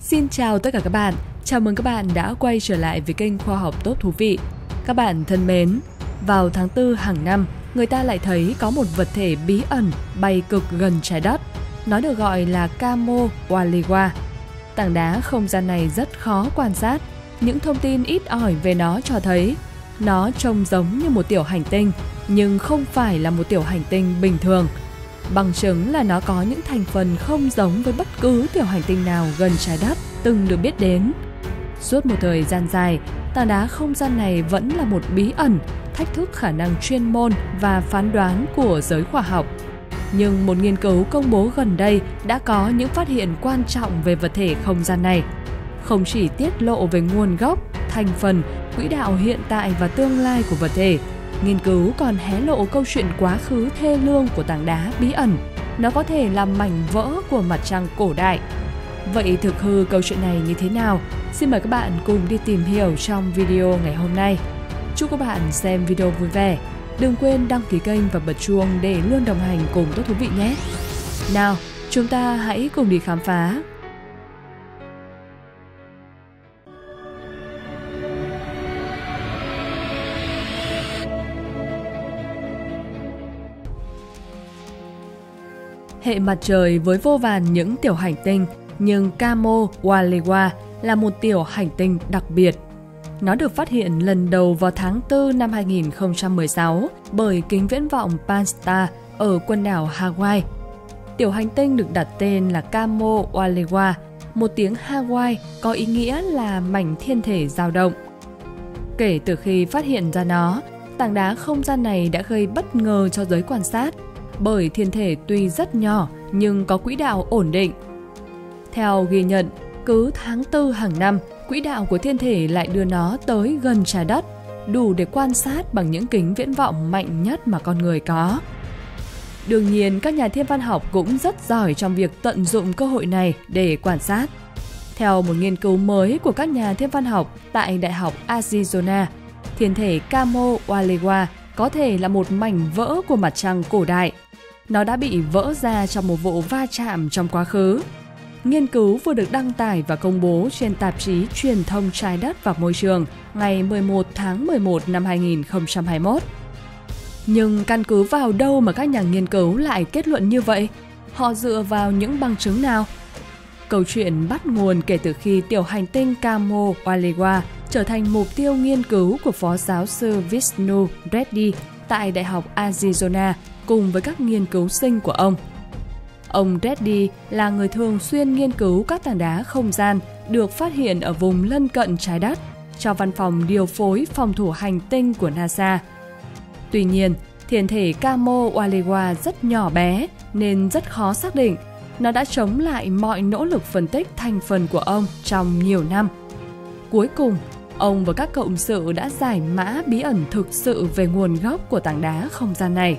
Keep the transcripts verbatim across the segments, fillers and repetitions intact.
Xin chào tất cả các bạn, chào mừng các bạn đã quay trở lại với kênh Khoa học Tốt Thú Vị. Các bạn thân mến, vào tháng tư hàng năm, người ta lại thấy có một vật thể bí ẩn bay cực gần trái đất. Nó được gọi là Camo Walewa. Tảng đá không gian này rất khó quan sát. Những thông tin ít ỏi về nó cho thấy nó trông giống như một tiểu hành tinh, nhưng không phải là một tiểu hành tinh bình thường. Bằng chứng là nó có những thành phần không giống với bất cứ tiểu hành tinh nào gần trái đất từng được biết đến. Suốt một thời gian dài, tảng đá không gian này vẫn là một bí ẩn, thách thức khả năng chuyên môn và phán đoán của giới khoa học. Nhưng một nghiên cứu công bố gần đây đã có những phát hiện quan trọng về vật thể không gian này. Không chỉ tiết lộ về nguồn gốc, thành phần, quỹ đạo hiện tại và tương lai của vật thể, nghiên cứu còn hé lộ câu chuyện quá khứ thê lương của tảng đá bí ẩn. Nó có thể là mảnh vỡ của mặt trăng cổ đại. Vậy thực hư câu chuyện này như thế nào? Xin mời các bạn cùng đi tìm hiểu trong video ngày hôm nay. Chúc các bạn xem video vui vẻ. Đừng quên đăng ký kênh và bật chuông để luôn đồng hành cùng Tốt Thú Vị nhé. Nào, chúng ta hãy cùng đi khám phá. Hệ mặt trời với vô vàn những tiểu hành tinh, nhưng Camo Walewa là một tiểu hành tinh đặc biệt. Nó được phát hiện lần đầu vào tháng tư năm hai nghìn không trăm mười sáu bởi kính viễn vọng Pan-STARRS ở quần đảo Hawaii. Tiểu hành tinh được đặt tên là Camo Walewa, một tiếng Hawaii có ý nghĩa là mảnh thiên thể dao động. Kể từ khi phát hiện ra nó, tảng đá không gian này đã gây bất ngờ cho giới quan sát, bởi thiên thể tuy rất nhỏ nhưng có quỹ đạo ổn định. Theo ghi nhận, cứ tháng tư hàng năm, quỹ đạo của thiên thể lại đưa nó tới gần trái đất, đủ để quan sát bằng những kính viễn vọng mạnh nhất mà con người có. Đương nhiên, các nhà thiên văn học cũng rất giỏi trong việc tận dụng cơ hội này để quan sát. Theo một nghiên cứu mới của các nhà thiên văn học tại Đại học Arizona, thiên thể Camo Walewa có thể là một mảnh vỡ của mặt trăng cổ đại. Nó đã bị vỡ ra trong một vụ va chạm trong quá khứ. Nghiên cứu vừa được đăng tải và công bố trên tạp chí Truyền thông Trái đất và Môi trường ngày mười một tháng mười một năm hai nghìn không trăm hai mươi mốt. Nhưng căn cứ vào đâu mà các nhà nghiên cứu lại kết luận như vậy? Họ dựa vào những bằng chứng nào? Câu chuyện bắt nguồn kể từ khi tiểu hành tinh Camo Walewa trở thành mục tiêu nghiên cứu của Phó giáo sư Vishnu Reddy tại Đại học Arizona cùng với các nghiên cứu sinh của ông. Ông Reddy là người thường xuyên nghiên cứu các tảng đá không gian được phát hiện ở vùng lân cận trái đất cho văn phòng điều phối phòng thủ hành tinh của NASA. Tuy nhiên, thiên thể Camo Walewa rất nhỏ bé nên rất khó xác định. Nó đã chống lại mọi nỗ lực phân tích thành phần của ông trong nhiều năm. Cuối cùng, ông và các cộng sự đã giải mã bí ẩn thực sự về nguồn gốc của tảng đá không gian này.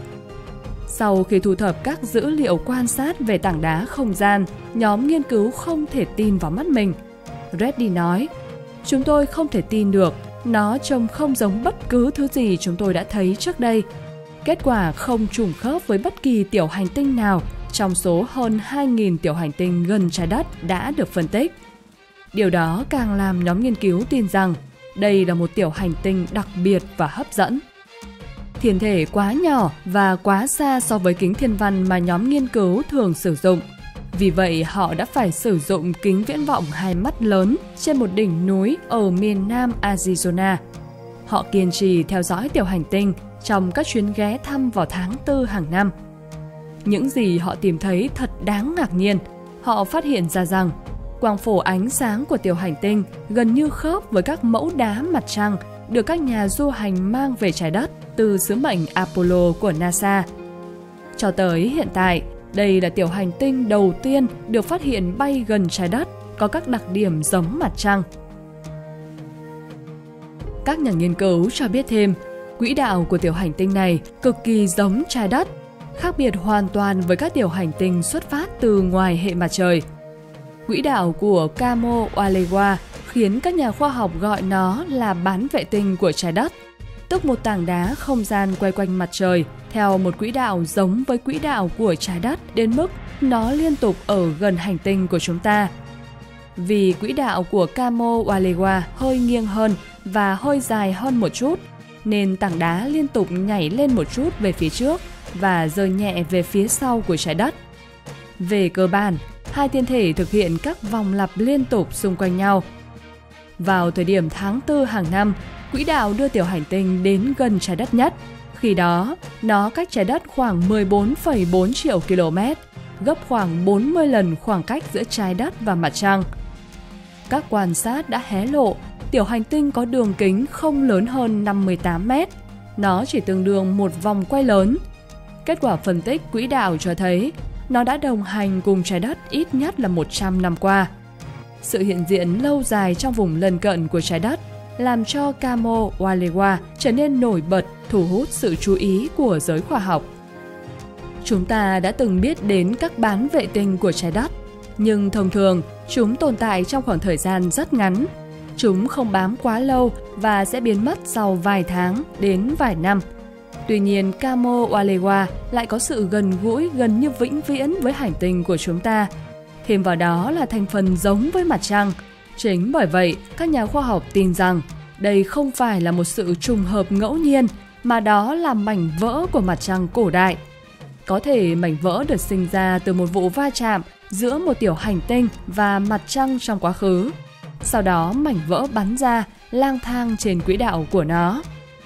Sau khi thu thập các dữ liệu quan sát về tảng đá không gian, nhóm nghiên cứu không thể tin vào mắt mình. Reddy nói, chúng tôi không thể tin được, nó trông không giống bất cứ thứ gì chúng tôi đã thấy trước đây. Kết quả không trùng khớp với bất kỳ tiểu hành tinh nào trong số hơn hai nghìn tiểu hành tinh gần trái đất đã được phân tích. Điều đó càng làm nhóm nghiên cứu tin rằng đây là một tiểu hành tinh đặc biệt và hấp dẫn. Thiên thể quá nhỏ và quá xa so với kính thiên văn mà nhóm nghiên cứu thường sử dụng. Vì vậy, họ đã phải sử dụng kính viễn vọng hai mắt lớn trên một đỉnh núi ở miền nam Arizona. Họ kiên trì theo dõi tiểu hành tinh trong các chuyến ghé thăm vào tháng tư hàng năm. Những gì họ tìm thấy thật đáng ngạc nhiên. Họ phát hiện ra rằng quang phổ ánh sáng của tiểu hành tinh gần như khớp với các mẫu đá mặt trăng được các nhà du hành mang về trái đất từ sứ mệnh Apollo của NASA. Cho tới hiện tại, đây là tiểu hành tinh đầu tiên được phát hiện bay gần trái đất, có các đặc điểm giống mặt trăng. Các nhà nghiên cứu cho biết thêm, quỹ đạo của tiểu hành tinh này cực kỳ giống trái đất, khác biệt hoàn toàn với các tiểu hành tinh xuất phát từ ngoài hệ mặt trời. Quỹ đạo của Camo Walewa khiến các nhà khoa học gọi nó là bán vệ tinh của trái đất, tức một tảng đá không gian quay quanh mặt trời theo một quỹ đạo giống với quỹ đạo của trái đất đến mức nó liên tục ở gần hành tinh của chúng ta. Vì quỹ đạo của Camo Walewa hơi nghiêng hơn và hơi dài hơn một chút, nên tảng đá liên tục nhảy lên một chút về phía trước và rơi nhẹ về phía sau của trái đất. Về cơ bản, hai thiên thể thực hiện các vòng lặp liên tục xung quanh nhau. Vào thời điểm tháng tư hàng năm, quỹ đạo đưa tiểu hành tinh đến gần trái đất nhất. Khi đó, nó cách trái đất khoảng mười bốn phẩy bốn triệu km, gấp khoảng bốn mươi lần khoảng cách giữa trái đất và mặt trăng. Các quan sát đã hé lộ tiểu hành tinh có đường kính không lớn hơn năm mươi tám mét. Nó chỉ tương đương một vòng quay lớn. Kết quả phân tích quỹ đạo cho thấy nó đã đồng hành cùng trái đất ít nhất là một trăm năm qua. Sự hiện diện lâu dài trong vùng lân cận của trái đất làm cho Camo Walewa trở nên nổi bật, thu hút sự chú ý của giới khoa học. Chúng ta đã từng biết đến các bán vệ tinh của trái đất, nhưng thông thường chúng tồn tại trong khoảng thời gian rất ngắn. Chúng không bám quá lâu và sẽ biến mất sau vài tháng đến vài năm. Tuy nhiên, Camo Walewa lại có sự gần gũi gần như vĩnh viễn với hành tinh của chúng ta. Thêm vào đó là thành phần giống với mặt trăng. Chính bởi vậy, các nhà khoa học tin rằng đây không phải là một sự trùng hợp ngẫu nhiên, mà đó là mảnh vỡ của mặt trăng cổ đại. Có thể mảnh vỡ được sinh ra từ một vụ va chạm giữa một tiểu hành tinh và mặt trăng trong quá khứ. Sau đó mảnh vỡ bắn ra, lang thang trên quỹ đạo của nó.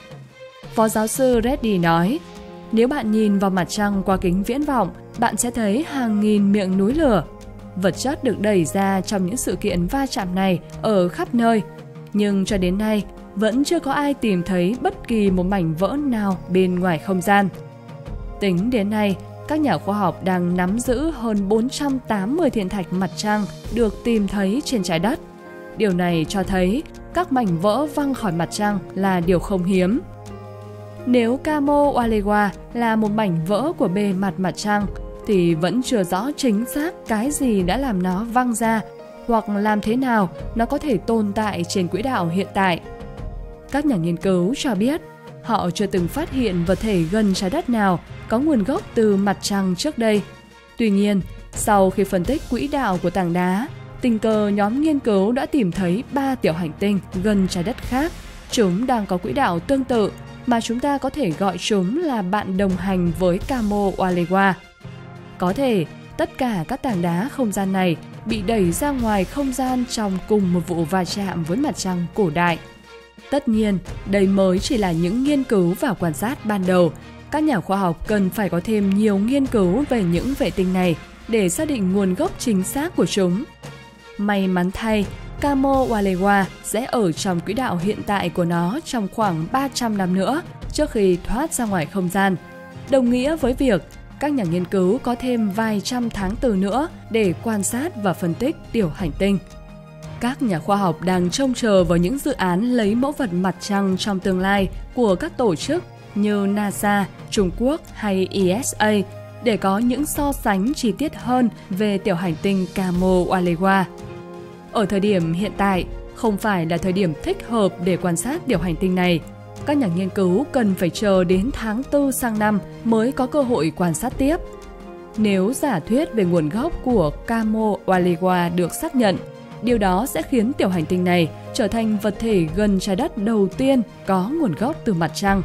Phó giáo sư Reddy nói, nếu bạn nhìn vào mặt trăng qua kính viễn vọng, bạn sẽ thấy hàng nghìn miệng núi lửa. Vật chất được đẩy ra trong những sự kiện va chạm này ở khắp nơi, nhưng cho đến nay vẫn chưa có ai tìm thấy bất kỳ một mảnh vỡ nào bên ngoài không gian. Tính đến nay, các nhà khoa học đang nắm giữ hơn bốn trăm tám mươi thiên thạch mặt trăng được tìm thấy trên trái đất. Điều này cho thấy các mảnh vỡ văng khỏi mặt trăng là điều không hiếm. Nếu Camo Walewa là một mảnh vỡ của bề mặt mặt trăng, thì vẫn chưa rõ chính xác cái gì đã làm nó văng ra, hoặc làm thế nào nó có thể tồn tại trên quỹ đạo hiện tại. Các nhà nghiên cứu cho biết, họ chưa từng phát hiện vật thể gần trái đất nào có nguồn gốc từ mặt trăng trước đây. Tuy nhiên, sau khi phân tích quỹ đạo của tảng đá, tình cờ nhóm nghiên cứu đã tìm thấy ba tiểu hành tinh gần trái đất khác. Chúng đang có quỹ đạo tương tự, mà chúng ta có thể gọi chúng là bạn đồng hành với Camo Walewa. Có thể, tất cả các tảng đá không gian này bị đẩy ra ngoài không gian trong cùng một vụ va chạm với mặt trăng cổ đại. Tất nhiên, đây mới chỉ là những nghiên cứu và quan sát ban đầu. Các nhà khoa học cần phải có thêm nhiều nghiên cứu về những vệ tinh này để xác định nguồn gốc chính xác của chúng. May mắn thay, Camo Walewa sẽ ở trong quỹ đạo hiện tại của nó trong khoảng ba trăm năm nữa trước khi thoát ra ngoài không gian. Đồng nghĩa với việc các nhà nghiên cứu có thêm vài trăm tháng từ nữa để quan sát và phân tích tiểu hành tinh. Các nhà khoa học đang trông chờ vào những dự án lấy mẫu vật mặt trăng trong tương lai của các tổ chức như NASA, Trung Quốc hay e ét a để có những so sánh chi tiết hơn về tiểu hành tinh Camo Walewa. Ở thời điểm hiện tại, không phải là thời điểm thích hợp để quan sát tiểu hành tinh này. Các nhà nghiên cứu cần phải chờ đến tháng tư sang năm mới có cơ hội quan sát tiếp. Nếu giả thuyết về nguồn gốc của Camo Walewa được xác nhận, điều đó sẽ khiến tiểu hành tinh này trở thành vật thể gần trái đất đầu tiên có nguồn gốc từ mặt trăng.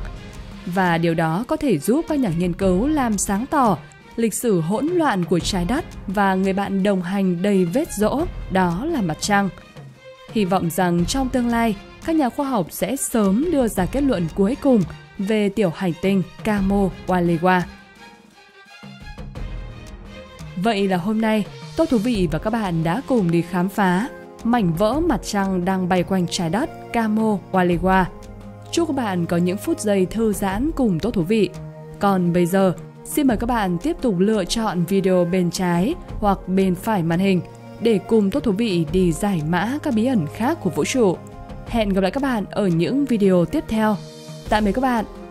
Và điều đó có thể giúp các nhà nghiên cứu làm sáng tỏ lịch sử hỗn loạn của trái đất và người bạn đồng hành đầy vết rỗ, đó là mặt trăng. Hy vọng rằng trong tương lai, các nhà khoa học sẽ sớm đưa ra kết luận cuối cùng về tiểu hành tinh Camo Walewa. Vậy là hôm nay, Tốt Thú Vị và các bạn đã cùng đi khám phá mảnh vỡ mặt trăng đang bay quanh trái đất Camo Walewa. Chúc các bạn có những phút giây thư giãn cùng Tốt Thú Vị. Còn bây giờ, xin mời các bạn tiếp tục lựa chọn video bên trái hoặc bên phải màn hình để cùng Tốt Thú Vị đi giải mã các bí ẩn khác của vũ trụ. Hẹn gặp lại các bạn ở những video tiếp theo. Tạm biệt các bạn.